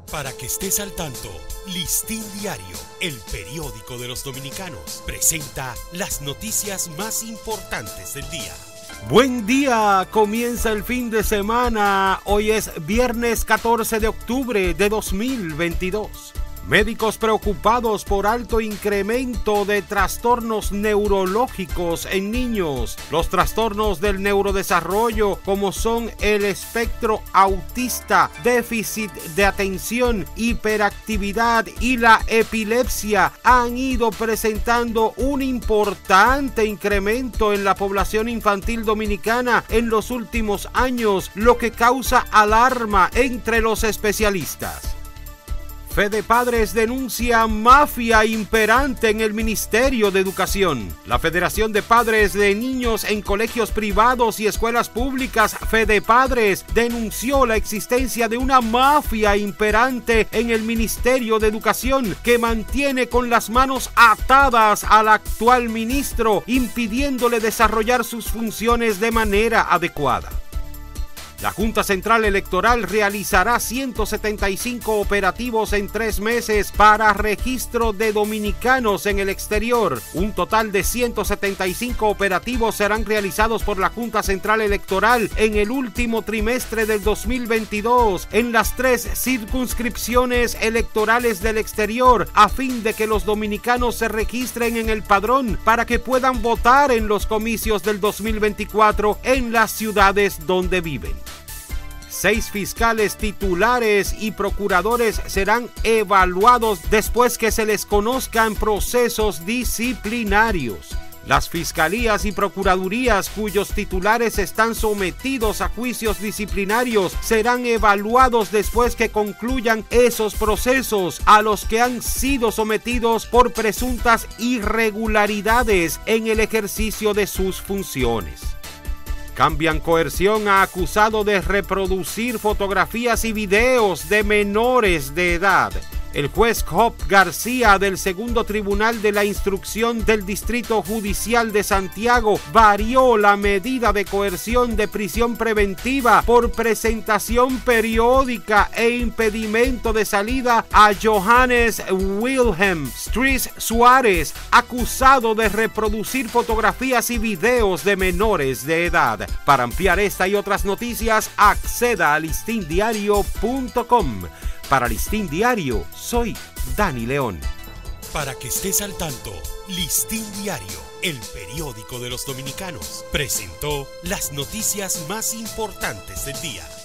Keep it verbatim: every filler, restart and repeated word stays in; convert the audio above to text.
Para que estés al tanto, Listín Diario, el periódico de los dominicanos, presenta las noticias más importantes del día. Buen día, comienza el fin de semana. Hoy es viernes catorce de octubre de dos mil veintidós. Médicos preocupados por alto incremento de trastornos neurológicos en niños. Los trastornos del neurodesarrollo, como son el espectro autista, déficit de atención, hiperactividad y la epilepsia, han ido presentando un importante incremento en la población infantil dominicana en los últimos años, lo que causa alarma entre los especialistas. Fedepadres denuncia mafia imperante en el Ministerio de Educación. La Federación de Padres de Niños en Colegios Privados y Escuelas Públicas, Fedepadres, denunció la existencia de una mafia imperante en el Ministerio de Educación que mantiene con las manos atadas al actual ministro, impidiéndole desarrollar sus funciones de manera adecuada. La Junta Central Electoral realizará ciento setenta y cinco operativos en tres meses para registro de dominicanos en el exterior. Un total de ciento setenta y cinco operativos serán realizados por la Junta Central Electoral en el último trimestre del dos mil veintidós en las tres circunscripciones electorales del exterior, a fin de que los dominicanos se registren en el padrón para que puedan votar en los comicios del dos mil veinticuatro en las ciudades donde viven. Seis fiscales titulares y procuradores serán evaluados después que se les conozcan procesos disciplinarios. Las fiscalías y procuradurías cuyos titulares están sometidos a juicios disciplinarios serán evaluados después que concluyan esos procesos a los que han sido sometidos por presuntas irregularidades en el ejercicio de sus funciones. Cambian coerción a acusado de reproducir fotografías y videos de menores de edad. El juez Job García del Segundo Tribunal de la Instrucción del Distrito Judicial de Santiago varió la medida de coerción de prisión preventiva por presentación periódica e impedimento de salida a Johannes Wilhelm Stries Suárez, acusado de reproducir fotografías y videos de menores de edad. Para ampliar esta y otras noticias, acceda a listín diario punto com. Para Listín Diario, soy Dani León. Para que estés al tanto, Listín Diario, el periódico de los dominicanos, presentó las noticias más importantes del día.